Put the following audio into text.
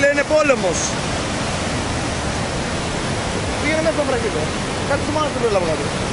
λένε πόλεμος. Πήγαινε μέσα στο βραχίδο. Κάτι του μάνα του λέω κάτω.